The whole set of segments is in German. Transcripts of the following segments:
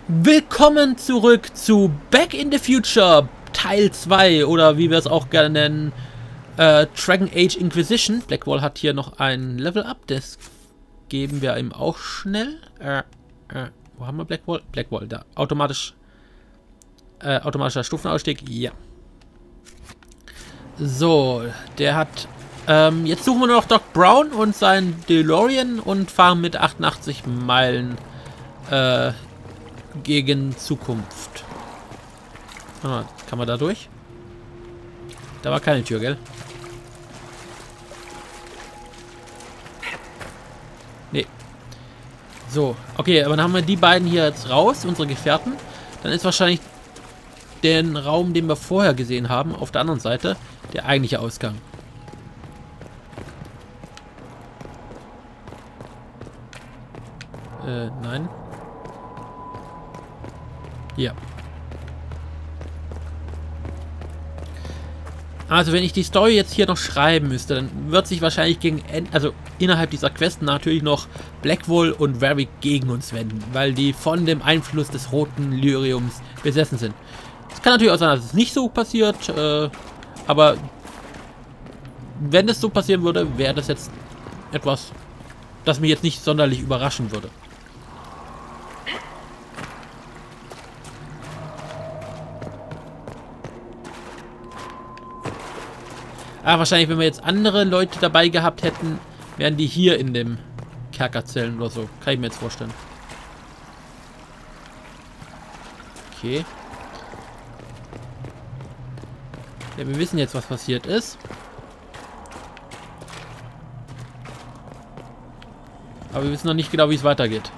Willkommen zurück zu Back in the Future Teil 2 oder wie wir es auch gerne nennen, Dragon Age Inquisition. Blackwall hat hier noch ein Level-Up, das geben wir ihm auch schnell. Wo haben wir Blackwall? Blackwall, da. Automatischer Stufenausstieg, ja. So, der hat... jetzt suchen wir nur noch Doc Brown und seinen DeLorean und fahren mit 88 Meilen gegen Zukunft. Kann man da durch? Da war keine Tür, gell? Nee. So, okay, aber dann haben wir die beiden hier jetzt raus, unsere Gefährten. Dann ist wahrscheinlich den Raum, den wir vorher gesehen haben, auf der anderen Seite, der eigentliche Ausgang. Nein. Hier. Also wenn ich die Story jetzt hier noch schreiben müsste, dann wird sich wahrscheinlich gegen Ende, also innerhalb dieser Questen natürlich noch Blackwall und Varric gegen uns wenden, weil die von dem Einfluss des roten Lyriums besessen sind. Es kann natürlich auch sein, dass es nicht so passiert, aber wenn es so passieren würde, wäre das jetzt etwas, das mich jetzt nicht sonderlich überraschen würde. Ah, wahrscheinlich, wenn wir jetzt andere Leute dabei gehabt hätten, wären die hier in dem Kerkerzellen oder so. Kann ich mir jetzt vorstellen. Okay. Ja, wir wissen jetzt, was passiert ist. Aber wir wissen noch nicht genau, wie es weitergeht.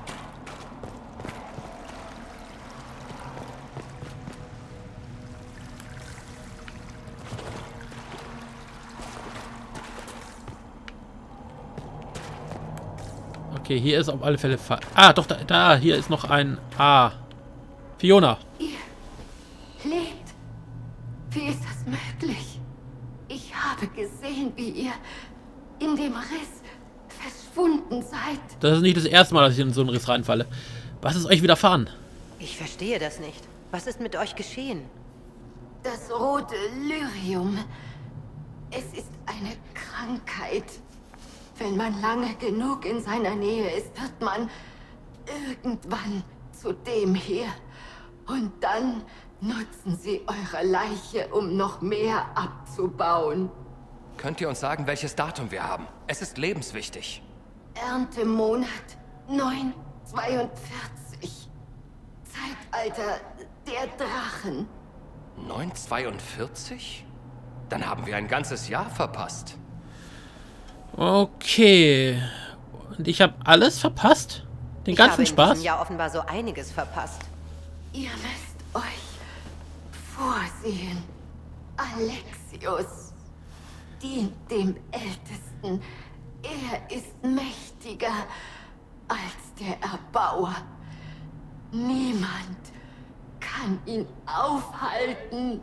Okay, hier ist auf alle Fälle... Ah, doch, da, hier ist noch ein... Ah, Fiona. Ihr lebt. Wie ist das möglich? Ich habe gesehen, wie ihr in dem Riss verschwunden seid. Das ist nicht das erste Mal, dass ich in so einen Riss reinfalle. Was ist euch widerfahren? Ich verstehe das nicht. Was ist mit euch geschehen? Das rote Lyrium. Es ist eine Krankheit. Wenn man lange genug in seiner Nähe ist, wird man irgendwann zu dem hier. Und dann nutzen sie eure Leiche, um noch mehr abzubauen. Könnt ihr uns sagen, welches Datum wir haben? Es ist lebenswichtig. Erntemonat 942. Zeitalter der Drachen. 942? Dann haben wir ein ganzes Jahr verpasst. Okay. Und ich habe alles verpasst? Den ganzen Spaß? Ich habe in diesem Jahr offenbar so einiges verpasst. Ihr müsst euch vorsehen. Alexios dient dem Ältesten. Er ist mächtiger als der Erbauer. Niemand kann ihn aufhalten.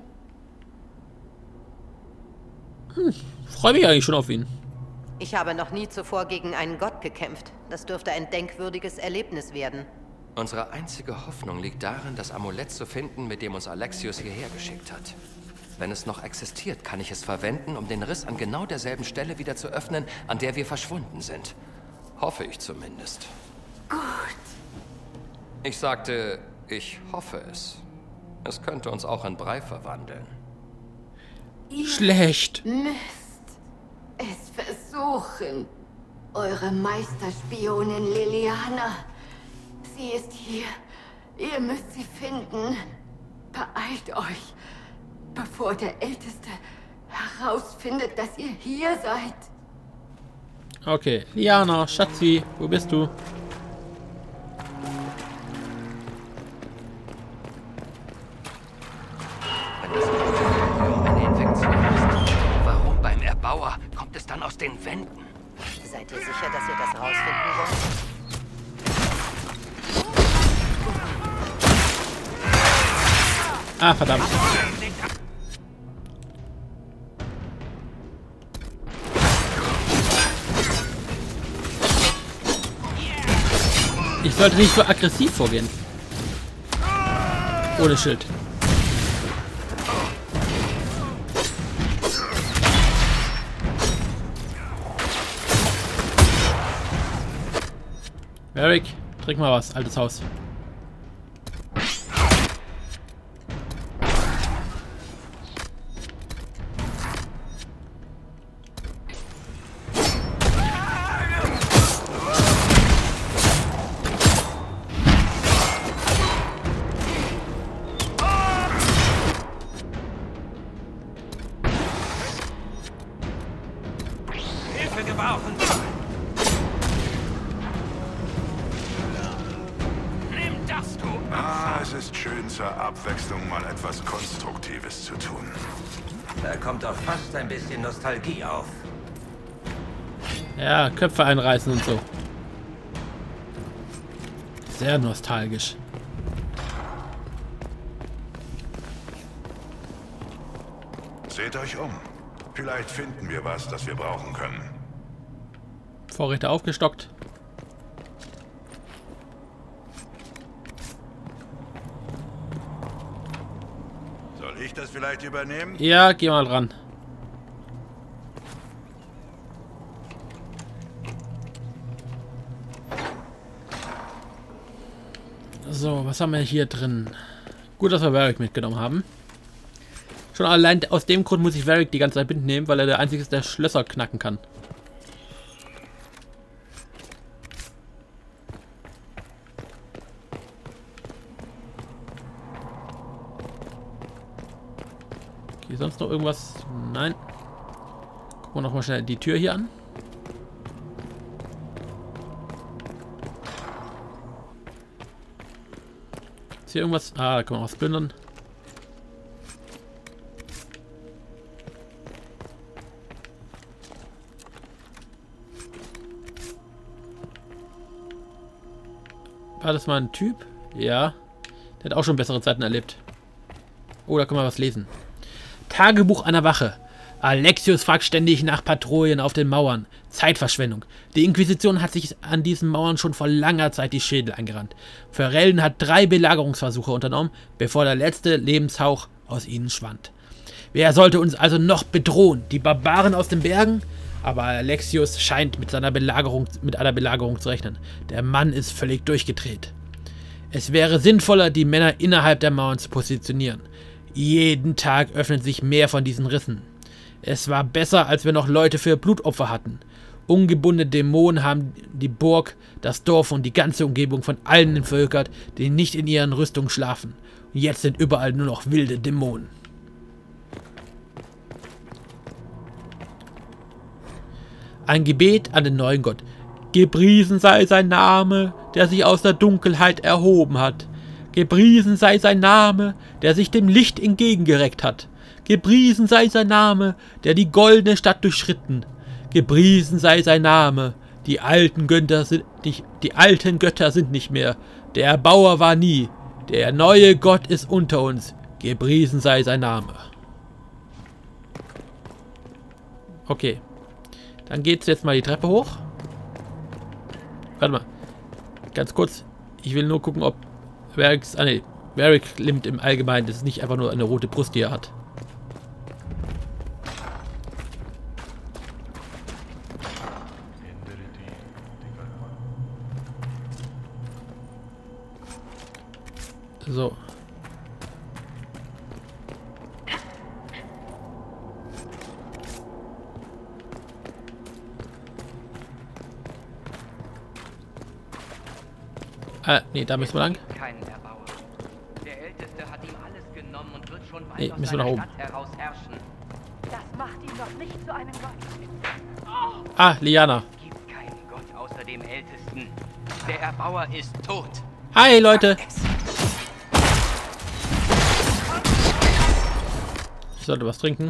Freue mich eigentlich schon auf ihn. Ich habe noch nie zuvor gegen einen Gott gekämpft. Das dürfte ein denkwürdiges Erlebnis werden. Unsere einzige Hoffnung liegt darin, das Amulett zu finden, mit dem uns Alexios hierher geschickt hat. Wenn es noch existiert, kann ich es verwenden, um den Riss an genau derselben Stelle wieder zu öffnen, an der wir verschwunden sind. Hoffe ich zumindest. Gut. Ich sagte, ich hoffe es. Es könnte uns auch in Brei verwandeln. Ihr Schlecht. müsst es versuchen. Eure Meisterspionin Liliana. Sie ist hier. Ihr müsst sie finden. Beeilt euch, bevor der Älteste herausfindet, dass ihr hier seid. Okay. Liana, Schatzi, wo bist du? Wenn das eine Infektion ist, warum beim Erbauer kommt es dann aus den Wänden? Seid ihr sicher, dass ihr das rausfinden wollt? Ah, verdammt. Ich sollte nicht so aggressiv vorgehen. Ohne Schild. Varric, trink mal was, altes Haus. Hilfe gebrauchen! Nimm das, du! Es ist schön, zur Abwechslung mal etwas Konstruktives zu tun. Da kommt doch fast ein bisschen Nostalgie auf. Ja, Köpfe einreißen und so. Sehr nostalgisch. Seht euch um. Vielleicht finden wir was, das wir brauchen können. Vorräte aufgestockt. Soll ich das vielleicht übernehmen? Ja, geh mal ran. So, was haben wir hier drin? Gut, dass wir Varric mitgenommen haben. Schon allein aus dem Grund muss ich Varric die ganze Zeit mitnehmen, weil er der Einzige ist, der Schlösser knacken kann. Okay, sonst noch irgendwas? Nein. Gucken wir nochmal schnell die Tür hier an. Ist hier irgendwas? Ah, da kann man was plündern. War das mal ein Typ? Ja. Der hat auch schon bessere Zeiten erlebt. Oh, da kann man was lesen. Tagebuch einer Wache. Alexios fragt ständig nach Patrouillen auf den Mauern. Zeitverschwendung. Die Inquisition hat sich an diesen Mauern schon vor langer Zeit die Schädel eingerannt. Ferelden hat 3 Belagerungsversuche unternommen, bevor der letzte Lebenshauch aus ihnen schwand. Wer sollte uns also noch bedrohen? Die Barbaren aus den Bergen? Aber Alexios scheint mit einer Belagerung zu rechnen. Der Mann ist völlig durchgedreht. Es wäre sinnvoller, die Männer innerhalb der Mauern zu positionieren. Jeden Tag öffnen sich mehr von diesen Rissen. Es war besser, als wir noch Leute für Blutopfer hatten. Ungebundene Dämonen haben die Burg, das Dorf und die ganze Umgebung von allen entvölkert, die nicht in ihren Rüstungen schlafen. Und jetzt sind überall nur noch wilde Dämonen. Ein Gebet an den neuen Gott. Gepriesen sei sein Name, der sich aus der Dunkelheit erhoben hat. Gepriesen sei sein Name, der sich dem Licht entgegengereckt hat. Gepriesen sei sein Name, der die goldene Stadt durchschritten. Gepriesen sei sein Name, die alten Götter sind nicht mehr. Der Erbauer war nie. Der neue Gott ist unter uns. Gepriesen sei sein Name. Okay. Dann geht's jetzt mal die Treppe hoch. Warte mal. Ganz kurz. Ich will nur gucken, ob Varric nimmt im Allgemeinen. Das ist nicht einfach nur eine rote Brust, die er hat. So. Nee, da müssen wir lang. Keinen Erbauer. Der Älteste hat ihm alles genommen und wird schon Nee, weit aus müssen wir nach seiner oben. Stadt heraus herrschen. Das macht ihn doch nicht zu einem Gott. Ah, Liana. Es gibt keinen Gott außer dem Ältesten. Der Erbauer ist tot. Hi, Leute. Ich sollte was trinken.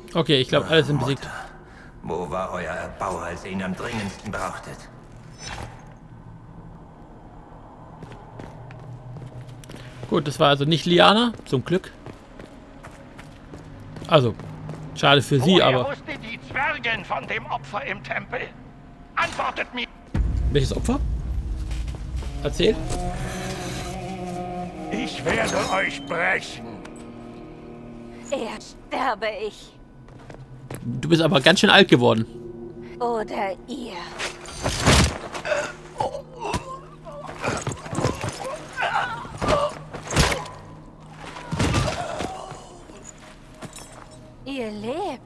Okay, ich glaube, alles sind besiegt. Mutter, wo war euer Erbauer, als ihr ihn am dringendsten brauchtet? Gut, das war also nicht Liana, zum Glück. Also, schade für sie, aber... Woher wusste die Zwergin von dem Opfer im Tempel? Antwortet mir! Welches Opfer? Erzähl. Ich werde euch brechen. Erst sterbe ich. Du bist aber ganz schön alt geworden. Oder ihr. Ihr lebt.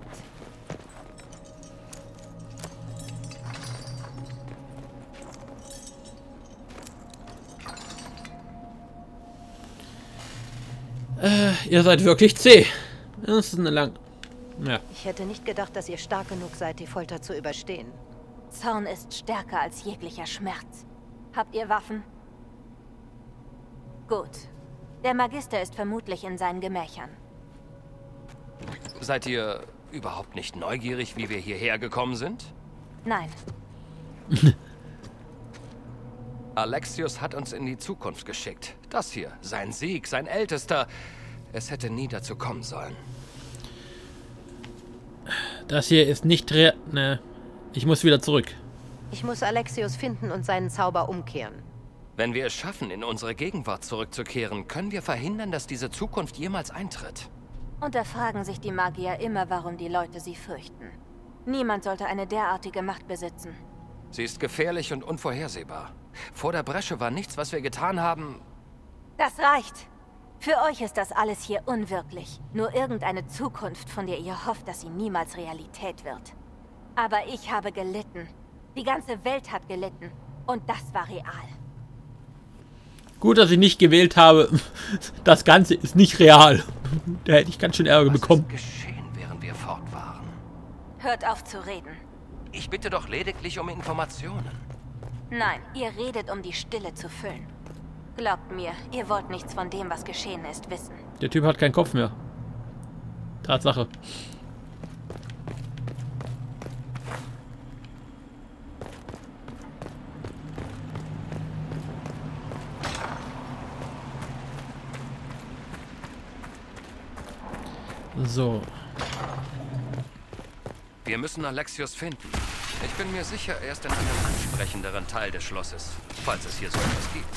Ihr seid wirklich zäh. Das ist eine lang... Ja. Ich hätte nicht gedacht, dass ihr stark genug seid, die Folter zu überstehen. Zorn ist stärker als jeglicher Schmerz. Habt ihr Waffen? Gut. Der Magister ist vermutlich in seinen Gemächern. Seid ihr überhaupt nicht neugierig, wie wir hierher gekommen sind? Nein. Alexios hat uns in die Zukunft geschickt. Das hier, sein Sieg, sein Ältester. Es hätte nie dazu kommen sollen. Das hier ist nicht ne, ich muss wieder zurück. Ich muss Alexios finden und seinen Zauber umkehren. Wenn wir es schaffen, in unsere Gegenwart zurückzukehren, können wir verhindern, dass diese Zukunft jemals eintritt. Und da fragen sich die Magier immer, warum die Leute sie fürchten. Niemand sollte eine derartige Macht besitzen. Sie ist gefährlich und unvorhersehbar. Vor der Bresche war nichts, was wir getan haben... Das reicht. Für euch ist das alles hier unwirklich. Nur irgendeine Zukunft, von der ihr hofft, dass sie niemals Realität wird. Aber ich habe gelitten. Die ganze Welt hat gelitten. Und das war real. Gut, dass ich nicht gewählt habe. Das Ganze ist nicht real. Da hätte ich ganz schön Ärger bekommen. Was ist geschehen, während wir fort waren? Hört auf zu reden. Ich bitte doch lediglich um Informationen. Nein, ihr redet, um die Stille zu füllen. Glaubt mir, ihr wollt nichts von dem, was geschehen ist, wissen. Der Typ hat keinen Kopf mehr. Tatsache. So. Wir müssen Alexios finden. Ich bin mir sicher, er ist in einem ansprechenderen Teil des Schlosses, falls es hier so etwas gibt.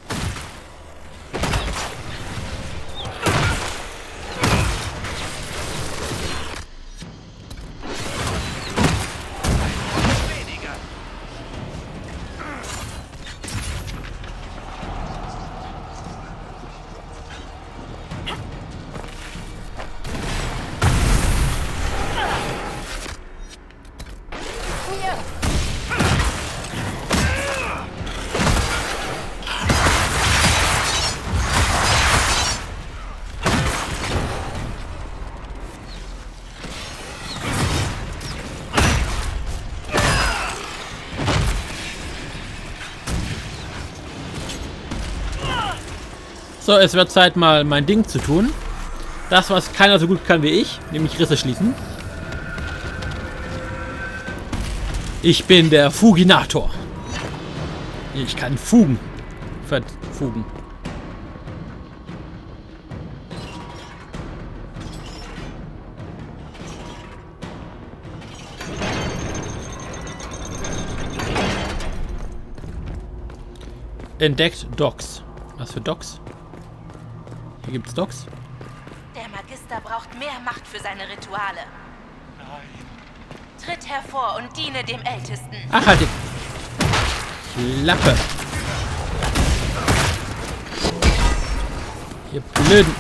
So, es wird Zeit, mal mein Ding zu tun. Das, was keiner so gut kann wie ich, nämlich Risse schließen. Ich bin der Fuginator. Ich kann Fugen verfugen. Entdeckt Docks. Was für Docks? Hier gibt's Docks. Der Magister braucht mehr Macht für seine Rituale. Tritt hervor und diene dem Ältesten. Ach, halt die Klappe. Ihr Blöden.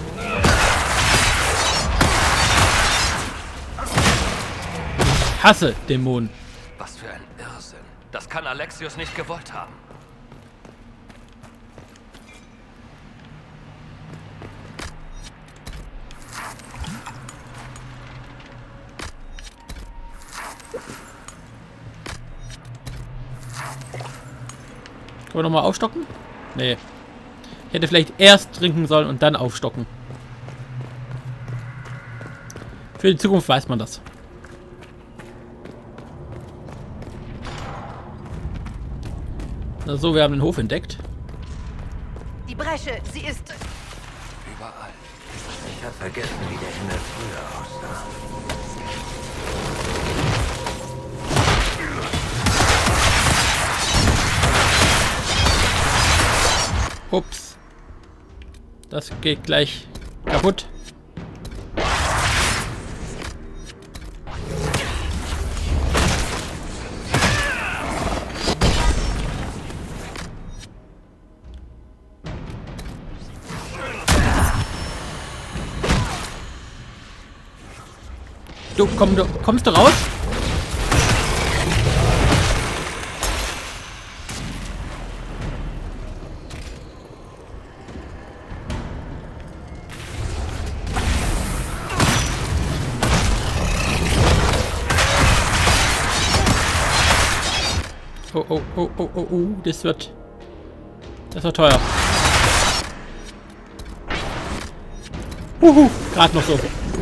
Ich hasse Dämonen. Was für ein Irrsinn. Das kann Alexios nicht gewollt haben. Können wir nochmal aufstocken? Nee. Ich hätte vielleicht erst trinken sollen und dann aufstocken. Für die Zukunft weiß man das. So, wir haben den Hof entdeckt. Die Bresche, sie ist... Überall. Ich habe vergessen, wie der Himmel früher aussah. Ups. Das geht gleich kaputt. Du kommst du raus? Oh, das wird teuer. Gerade noch so.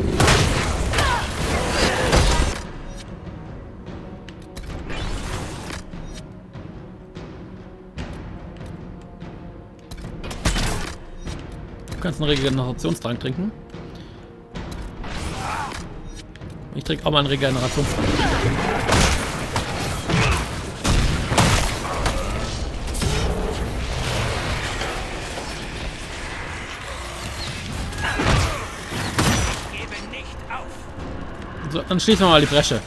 Du kannst einen Regenerationstrank trinken. Ich trinke auch mal einen Regenerationstrank. So, dann schließen wir mal die Bresche.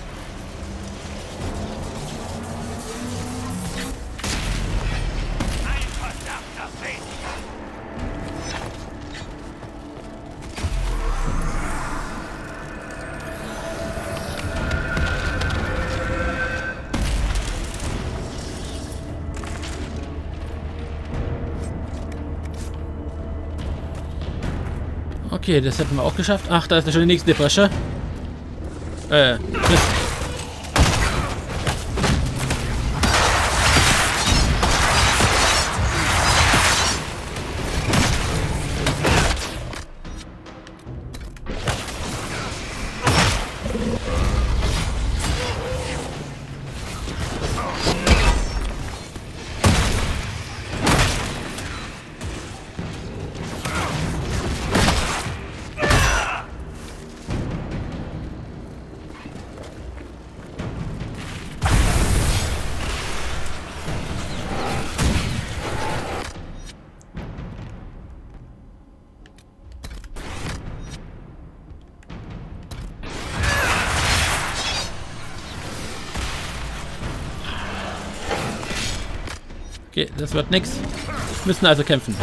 Okay, das hätten wir auch geschafft. Ach, da ist ja schon die nächste Bresche. Mist. Okay, das wird nix. Wir müssen also kämpfen.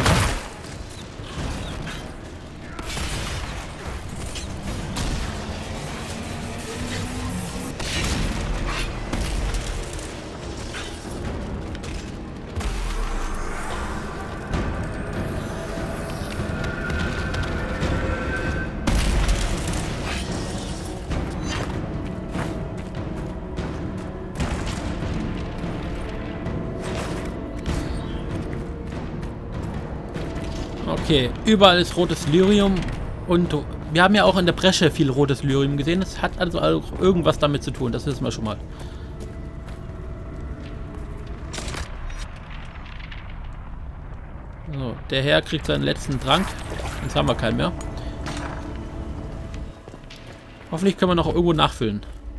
Okay, überall ist rotes Lyrium und wir haben ja auch in der Bresche viel rotes Lyrium gesehen. Das hat also auch irgendwas damit zu tun, das wissen wir schon mal. So, der Herr kriegt seinen letzten Trank. Jetzt haben wir keinen mehr. Hoffentlich können wir noch irgendwo nachfüllen.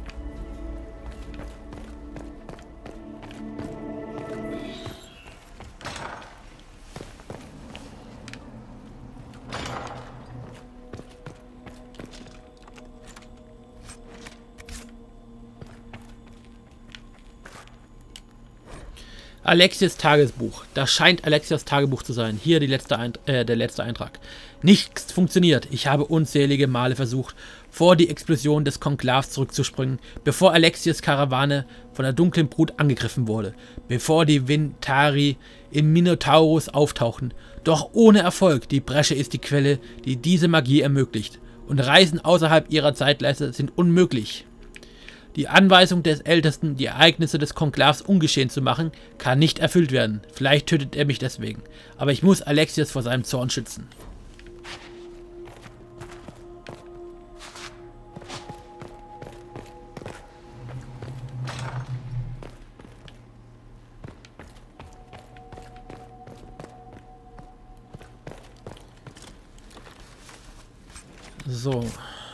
Alexios Tagebuch. Das scheint Alexios Tagebuch zu sein. Hier der letzte Eintrag. Nichts funktioniert. Ich habe unzählige Male versucht, vor die Explosion des Konklavs zurückzuspringen, bevor Alexios Karawane von der dunklen Brut angegriffen wurde, bevor die Ventari im Minotaurus auftauchten. Doch ohne Erfolg. Die Bresche ist die Quelle, die diese Magie ermöglicht. Und Reisen außerhalb ihrer Zeitleiste sind unmöglich. Die Anweisung des Ältesten, die Ereignisse des Konklavs ungeschehen zu machen, kann nicht erfüllt werden. Vielleicht tötet er mich deswegen. Aber ich muss Alexios vor seinem Zorn schützen. So.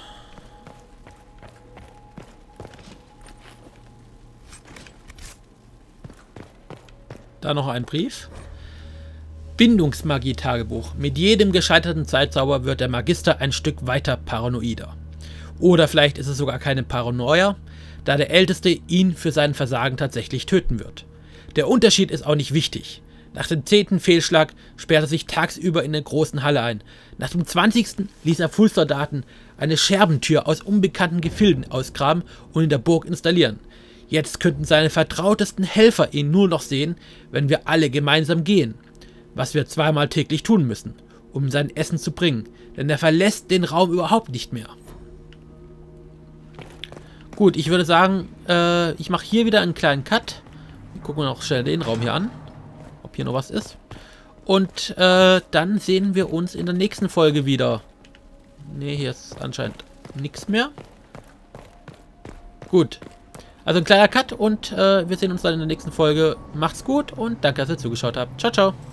Da noch ein Brief. Bindungsmagie-Tagebuch. Mit jedem gescheiterten Zeitzauber wird der Magister ein Stück weiter paranoider. Oder vielleicht ist es sogar keine Paranoia, da der Älteste ihn für sein Versagen tatsächlich töten wird. Der Unterschied ist auch nicht wichtig. Nach dem 10. Fehlschlag sperrte er sich tagsüber in der großen Halle ein. Nach dem 20. ließ er Fußsoldaten eine Scherbentür aus unbekannten Gefilden ausgraben und in der Burg installieren. Jetzt könnten seine vertrautesten Helfer ihn nur noch sehen, wenn wir alle gemeinsam gehen. Was wir zweimal täglich tun müssen, um sein Essen zu bringen, denn er verlässt den Raum überhaupt nicht mehr. Gut, ich würde sagen, ich mache hier wieder einen kleinen Cut. Gucken wir noch schnell den Raum hier an, ob hier noch was ist. Und dann sehen wir uns in der nächsten Folge wieder. Ne, hier ist anscheinend nichts mehr. Gut, also ein kleiner Cut und wir sehen uns dann in der nächsten Folge. Macht's gut und danke, dass ihr zugeschaut habt. Ciao, ciao.